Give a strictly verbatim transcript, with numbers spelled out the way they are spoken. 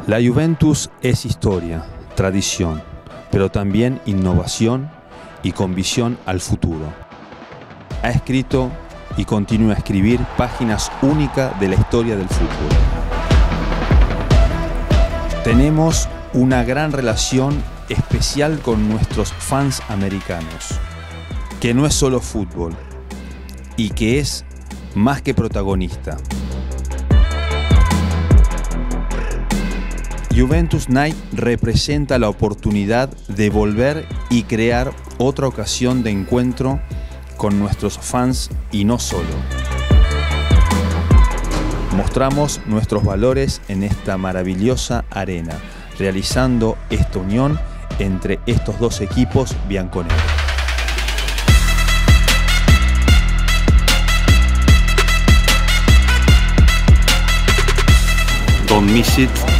La Juventus es historia, tradición, pero también innovación y con visión al futuro. Ha escrito y continúa a escribir páginas únicas de la historia del fútbol. Tenemos una gran relación especial con nuestros fans americanos, que no es solo fútbol y que es más que protagonista. Juventus Night representa la oportunidad de volver y crear otra ocasión de encuentro con nuestros fans y no solo. Mostramos nuestros valores en esta maravillosa arena, realizando esta unión entre estos dos equipos bianconegros. Don't miss it.